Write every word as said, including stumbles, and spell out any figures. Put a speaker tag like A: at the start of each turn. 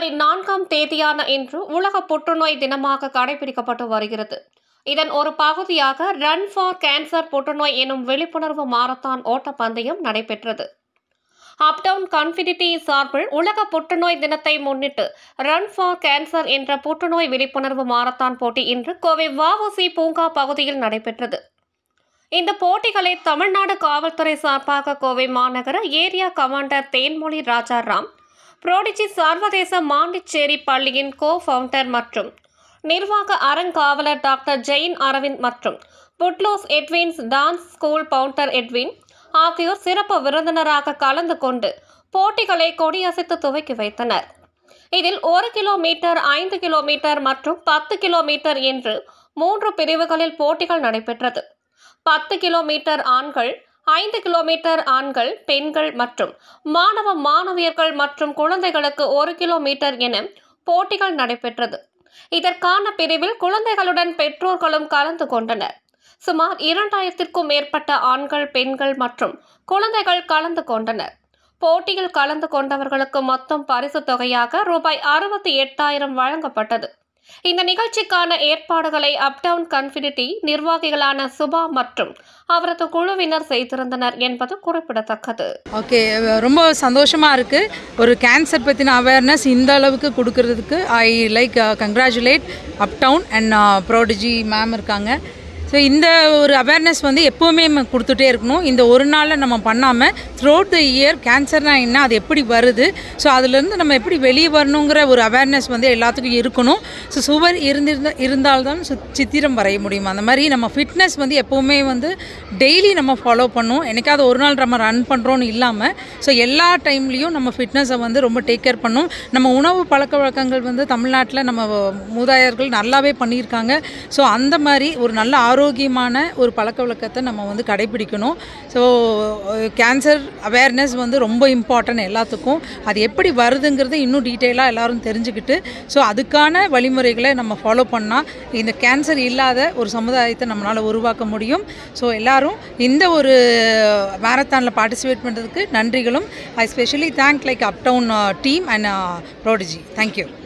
A: ஜனவரி நான்காம் தேதியான இன்று உலக புற்றுநோய் தினமாக கடைபிடிக்கப்பட்டு வருகிறது. இதன் ஒரு பகுதியாக ரன் ஃபார் கேன்சர் புற்றுநோய் எனும் விழிப்புணர்வு மாரத்தான் ஓட்டப்பந்தயம் நடைபெற்றது. அப்டவுன் கன்ஃபினிட்டி சார்பில் உலக புற்றுநோய் தினத்தை முன்னிட்டு ரன் ஃபார் கேன்சர் என்ற புற்றுநோய் விழிப்புணர்வு மாரத்தான் போட்டி இன்று கோவை வ உ சி பூங்கா பகுதியில் நடைபெற்றது. இந்த போட்டிகளை தமிழ்நாடு காவல்துறை சார்பாக கோவை மாநகர area commander Thenmozhi Rajaram, Prodigy சர்வதேச மாண்டிச்சேரி பள்ளியின் கோ ஃபவுண்டர் மற்றும் நிர்வாக அறங்காவலர் டாக்டர் ஜெயின் அரவிந்த் மற்றும் புட்லோஸ் Edwin's dance school founder Edwin ஆகியோர் சிறப்பு விருந்தினராக கலந்து கொண்டு போட்டிகளை கொடியசைத்து துவக்கி வைத்தனர். இதில் ஒரு கிலோமீட்டர், ஐந்து கிலோமீட்டர் மற்றும் பத்து கிலோமீட்டர் என்று மூன்று பிரிவுகளில் போட்டிகள் நடைபெற்றது. பத்து கிலோமீட்டர் ஆண்கள், ஐந்து கிலோமீட்டர் ஆண்கள், பெண்கள் மற்றும் மாணவ மாணவியர்கள் மற்றும் குழந்தைகளுக்கு ஒரு கிலோமீட்டர் என போட்டிகள் நடைபெற்றது. இதற்கான பிரிவில் குழந்தைகளுடன் பெற்றோர்களும் கலந்து கொண்டனர். சுமார் இரண்டாயிரத்திற்கும் மேற்பட்ட ஆண்கள், பெண்கள் மற்றும் குழந்தைகள் கலந்து கொண்டனர். போட்டியில் கலந்து கொண்டவர்களுக்கு மொத்தம் பரிசு தொகையாக ரூபாய் அறுபத்தி எட்டாயிரம் வழங்கப்பட்டது. இந்த நிகழ்ச்சிக்கான ஏற்பாடுகளை அப்டவுன் கன்ஃபினிட்டி நிர்வாகிகளான சுபா மற்றும் அவரது குழுவினர் செய்திருந்தனர் என்பது குறிப்பிடத்தக்கது.
B: ஓகே, ரொம்ப சந்தோஷமாக இருக்குது. ஒரு கேன்சர் பற்றின அவேர்னஸ் இந்த அளவுக்கு கொடுக்கறதுக்கு I like congratulate uptown and Prodigy ma'am இருக்காங்க. ஸோ இந்த ஒரு அவேர்னஸ் வந்து எப்போவுமே கொடுத்துட்டே இருக்கணும். இந்த ஒரு நாளில் நம்ம பண்ணாமல் த்ரூஅவுட் த இயர் கேன்சர்னால் என்ன, அது எப்படி வருது, ஸோ அதுலேருந்து நம்ம எப்படி வெளியே வரணுங்கிற ஒரு அவேர்னஸ் வந்து எல்லாத்துக்கும் இருக்கணும். ஸோ சுவர் இருந்திருந்த இருந்தால்தான் சு சித்திரம் வரைய முடியும். அந்த மாதிரி நம்ம ஃபிட்னஸ் வந்து எப்போவுமே வந்து டெய்லி நம்ம ஃபாலோ பண்ணணும். என்னைக்காவது ஒரு நாள் நம்ம ரன் பண்ணுறோன்னு இல்லாமல் ஸோ எல்லா டைம்லேயும் நம்ம ஃபிட்னஸை வந்து ரொம்ப டேக் கேர் பண்ணணும். நம்ம உணவு பழக்க வழக்கங்கள் வந்து தமிழ்நாட்டில் நம்ம மூதாதையர்கள் நல்லாவே பண்ணியிருக்காங்க. ஸோ அந்த மாதிரி ஒரு நல்ல ஆரோக்கியம் ஆரோக்கியமான ஒரு பழக்க வழக்கத்தை நம்ம வந்து கடைபிடிக்கணும். ஸோ கேன்சர் அவேர்னஸ் வந்து ரொம்ப இம்பார்ட்டன்ட் எல்லாத்துக்கும். அது எப்படி வருதுங்கிறது இன்னும் டீட்டெயிலாக எல்லோரும் தெரிஞ்சுக்கிட்டு ஸோ அதுக்கான வழிமுறைகளை நம்ம ஃபாலோ பண்ணால் இந்த கேன்சர் இல்லாத ஒரு சமுதாயத்தை நம்மளால் உருவாக்க முடியும். ஸோ எல்லோரும் இந்த ஒரு மேரத்தானில் பார்ட்டிசிபேட் பண்ணுறதுக்கு நன்றிகளும். I specially thank like uptown team and Prodigy. Thank you.